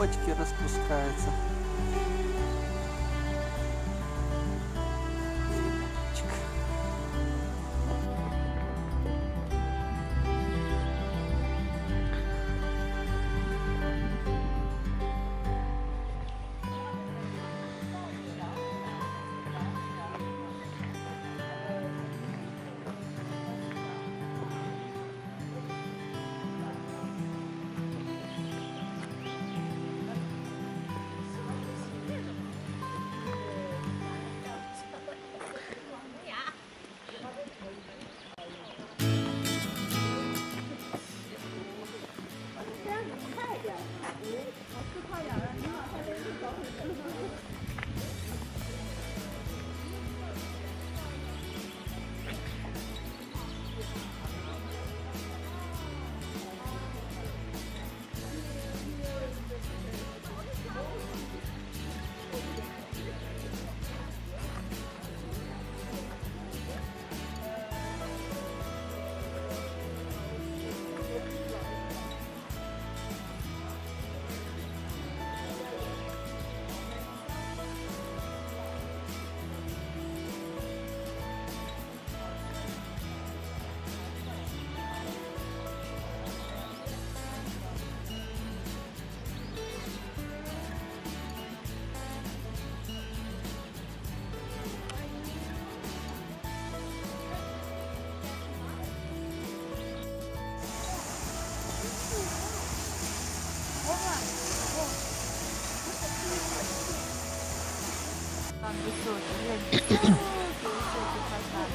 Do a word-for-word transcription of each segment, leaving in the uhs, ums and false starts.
цветочки распускаются. Там высокий, высокий фасад.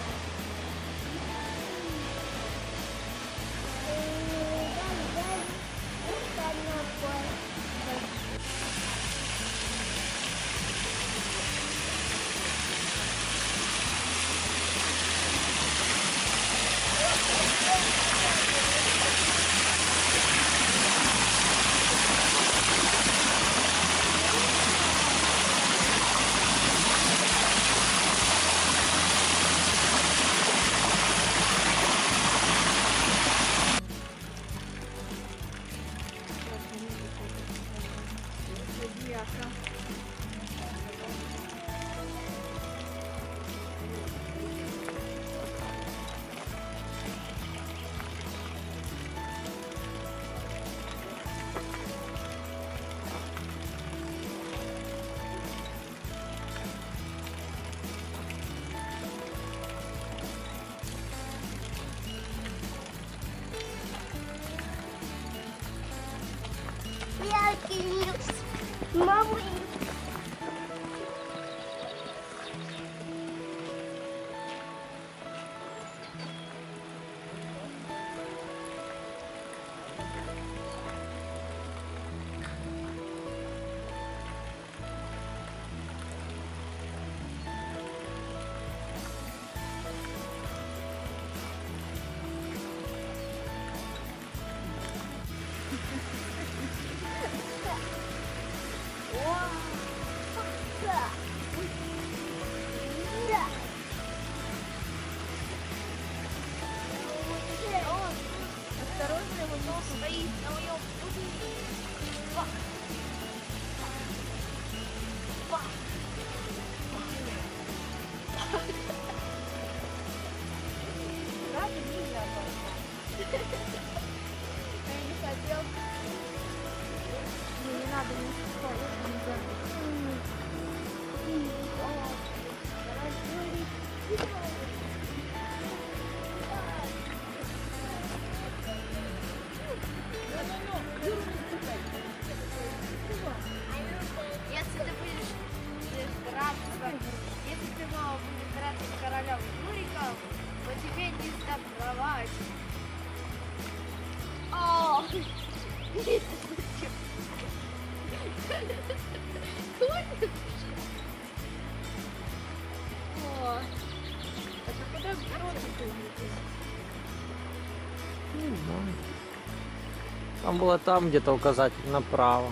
Мама. Осторожно, его нос стоит на моем пути. Правда, нельзя просто. Я не хотел. Не надо, не стоит. Если ты будешь драться, если ты мало будешь драться с королем Юриком, то тебе не сдобровать. О! Это куда взрослый? Не знаю. Там было там где-то указатель направо.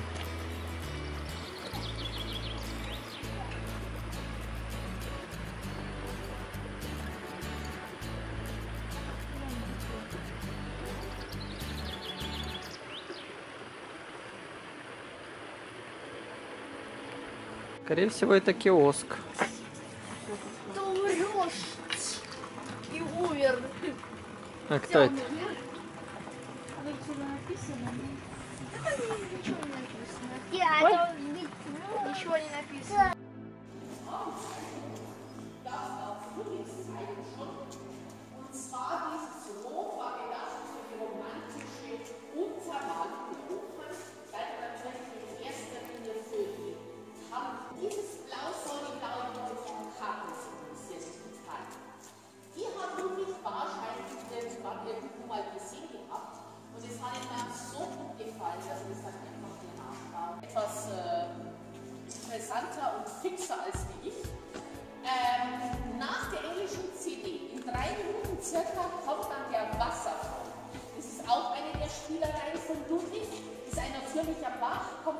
Скорее всего, это киоск. Ты умрешь. И умер. А кто это? А тут что-то написано? Ничего не написано. Я, это ничего не написано. Etwas äh, interessanter und fixer als wie ich. Ähm, nach der englischen C D, in drei Minuten circa, kommt dann der Wasserfall. Das ist auch eine der Spielereien von Ludwig. Das ist ein natürlicher Bach. Kommt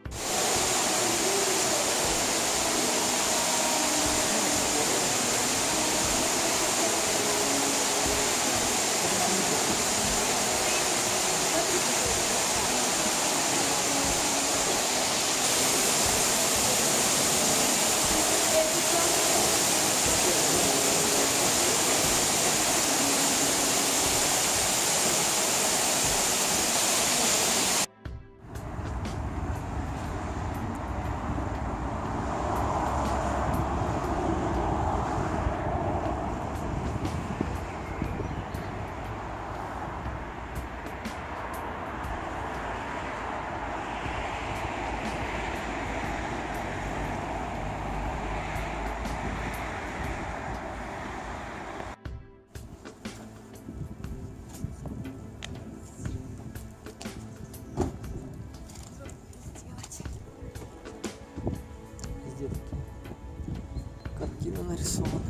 Везде такие картины нарисованы.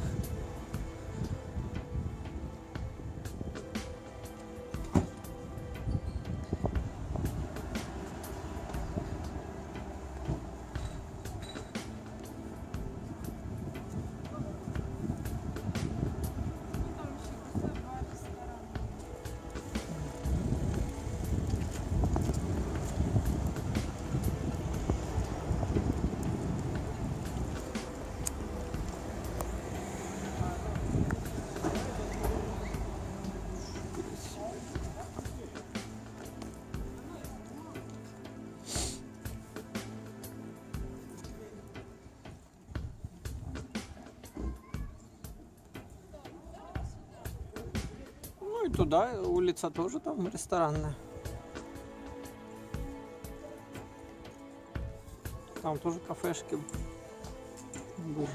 Ну и туда улица тоже там ресторанная. Там тоже кафешки были.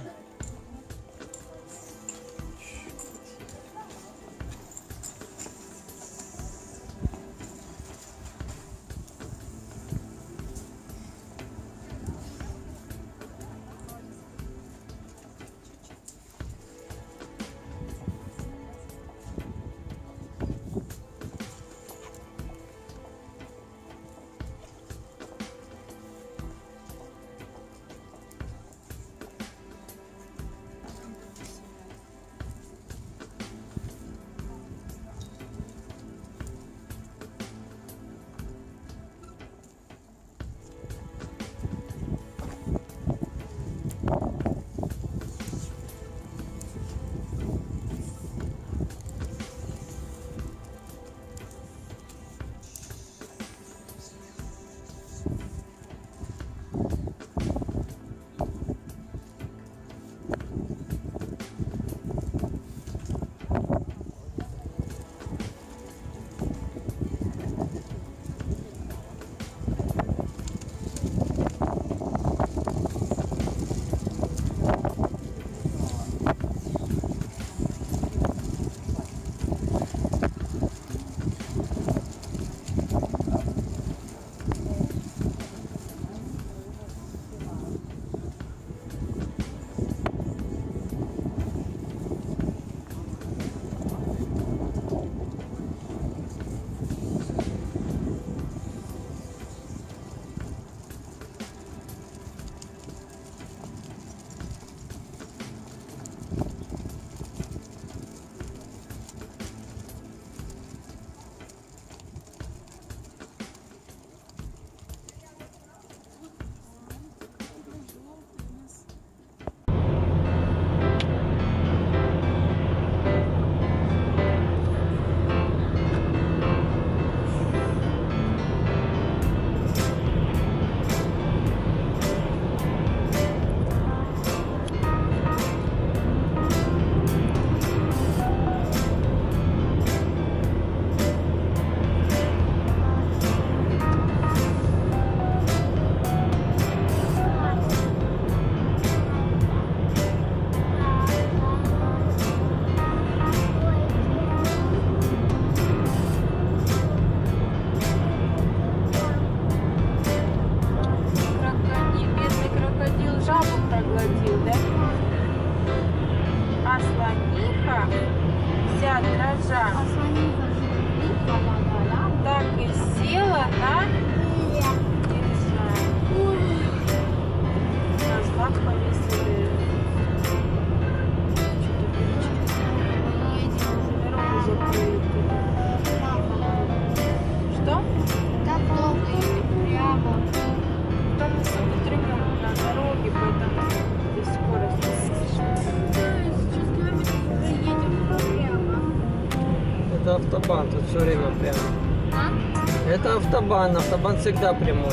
Что? Там долго едем прямо. Там особо ремонт на дороге, поэтому здесь скорость. Сейчас километр уже едем прямо. Это автобан, тут все время прямо. А? Это автобан, автобан всегда прямой.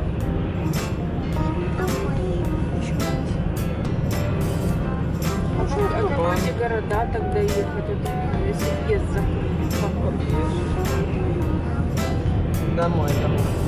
А в какие города тогда ехать, вот именно, если въезд закрыт? Домой, домой.